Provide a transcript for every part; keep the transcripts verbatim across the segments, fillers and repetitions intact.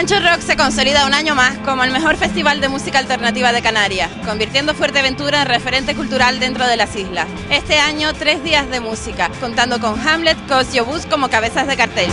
Rancho Rock se consolida un año más como el mejor festival de música alternativa de Canarias, convirtiendo Fuerteventura en referente cultural dentro de las islas. Este año, tres días de música, contando con Hamlet, Cos y Obús como cabezas de cartel.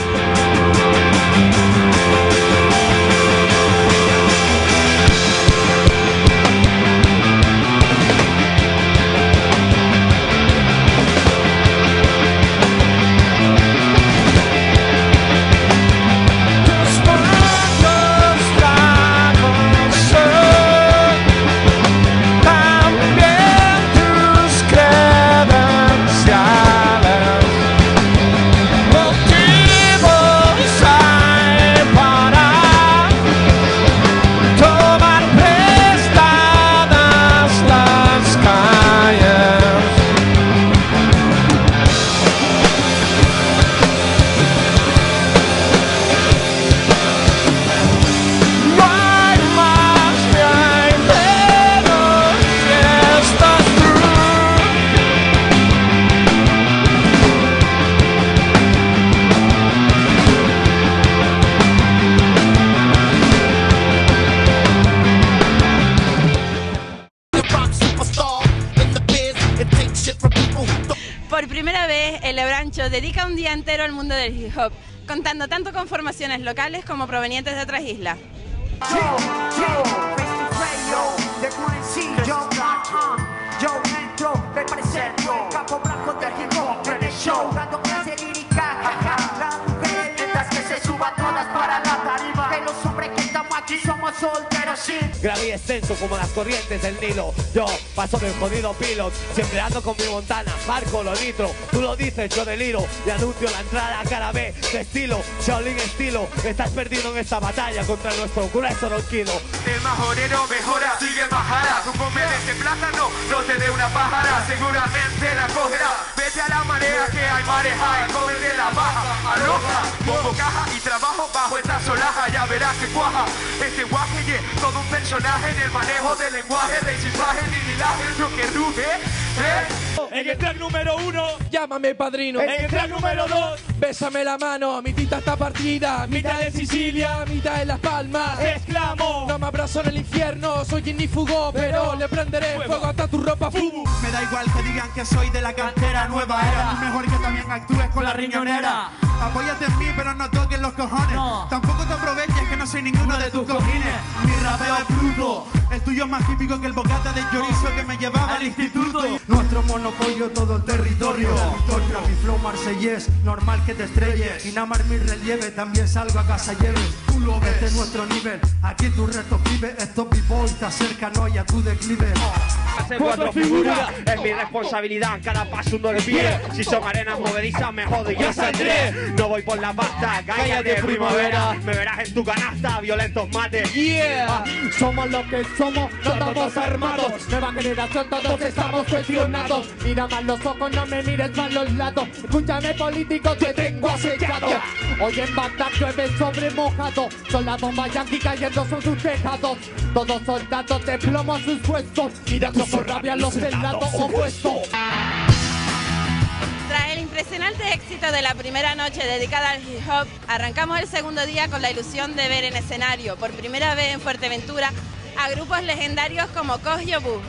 Por primera vez, el Ebrancho dedica un día entero al mundo del hip hop, contando tanto con formaciones locales como provenientes de otras islas. Yo entro, represento, capo blanco del hip hop en el show, dando clase lírica, las mujeres las que se suban todas para la tarima, que los hombres que estamos aquí somos solteros sin grave y extenso como las corrientes del Nilo. Yo paso del jodido pilot, siempre ando con mi Montana, marco lo nitro, tú lo dices, yo deliro y anuncio la entrada a cara B de estilo, Shaolin estilo. Estás perdido en esta batalla contra nuestro grueso ronquido. El majorero mejora, sigue bajada, tú come de este plátano, no te dé una pájara, seguramente la cogerá. Vete a la marea que hay mareja y come de la baja, aloja, pongo caja y trabajo bajo esta solaja, ya verás que cuaja este guaje, yeah, todo un personaje en el manejo del lenguaje, de chispaje, linilaje, lo que ruge, ¿eh? En el track número uno, llámame padrino. En el track número dos, bésame la mano, mi tita está partida, mitad de Sicilia, mitad en Las Palmas. exclamo. No me abrazo en el infierno, soy ignífugo, pero, pero le prenderé fuego. fuego hasta tu ropa. Fubu. Me da igual que digan que soy de la cantera nueva era. Mejor que también actúes con la riñonera. Apóyate en mí, pero no toques los cojones. No. Tampoco te aproveches que no soy ninguno de tus cojines. Mi rapeo es bruto, el tuyo es más típico que el bocata de chorizo que me llevaba al instituto. Nuestro monopolio todo el territorio. Contra mi flow marsellés, normal que te estrelles. Sin amar mi relieve, también salgo a casa lleves. Tú lo ves. Este es nuestro nivel, aquí tu reto vive. Estos b-boys te acercan hoy a tu declive. Hacer cuatro figuras es mi responsabilidad, cada paso uno de pie. Si son arenas movedizas me jodo y ya saldré. No voy por la pasta, cállate primavera. Me verás en tu canasta, violentos mates. Yeah, somos lo que somos, no estamos armados. Nueva generación, todos estamos cuestionados. Mira mal los ojos, no me mires mal los lados. Escúchame político, te tengo acechado. Hoy en Bagdad llueve sobre mojado. Son las bombas yanquis cayendo son sus tejados. Todos soldados de plomo a sus puestos, mirando con rabia los del lado opuesto. Tras el impresionante éxito de la primera noche dedicada al hip hop, arrancamos el segundo día con la ilusión de ver en escenario, por primera vez en Fuerteventura, a grupos legendarios como Cos y Obús.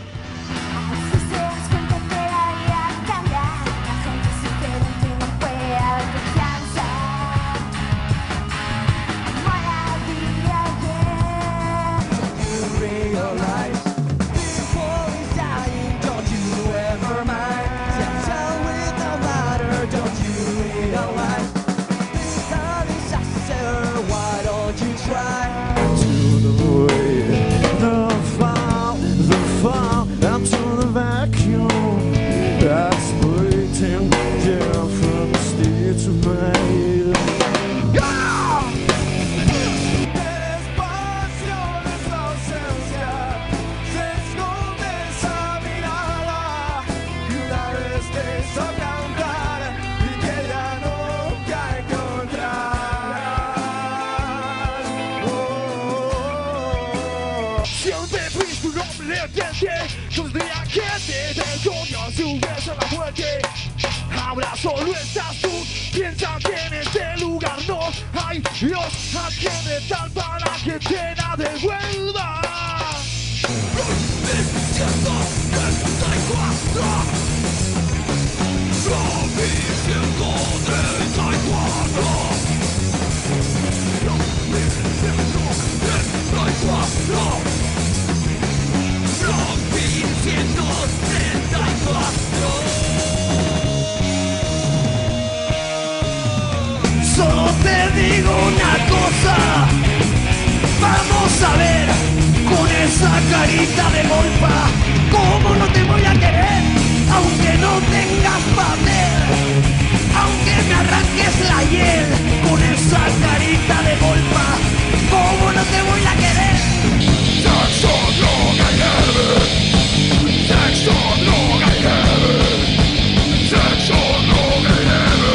que un día que te dejó Dios subes a la muerte. Ahora solo estás tú, piensa que en este lugar no hay Dios a quien retar para que te la devuelva. mil ciento treinta y cuatro mil ciento treinta y cuatro mil ciento treinta y cuatro mil ciento treinta y cuatro. Solo te digo una cosa, vamos a ver con esa carita de golpa, cómo no te voy a querer, aunque no tengas papel, aunque me arranques la hiel, con esa carita de golpa, cómo no te voy a querer. That's so long I have it. That's so long I have it. That's so long I have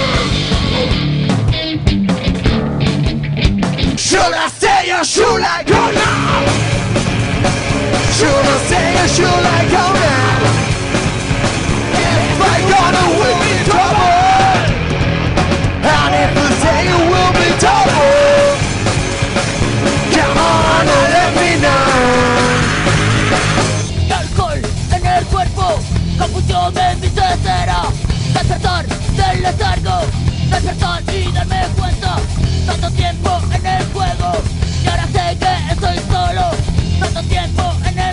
it. Should I say or should I go now? Should I say or should I go now? If I gonna will be trouble, and if I say it will be trouble, come on and let me know. Alcohol en el cuerpo, confusión de mi cesera, despertar del letargo, despertar y darme cuenta, tanto tiempo en el juego, y ahora sé que estoy solo, tanto tiempo en el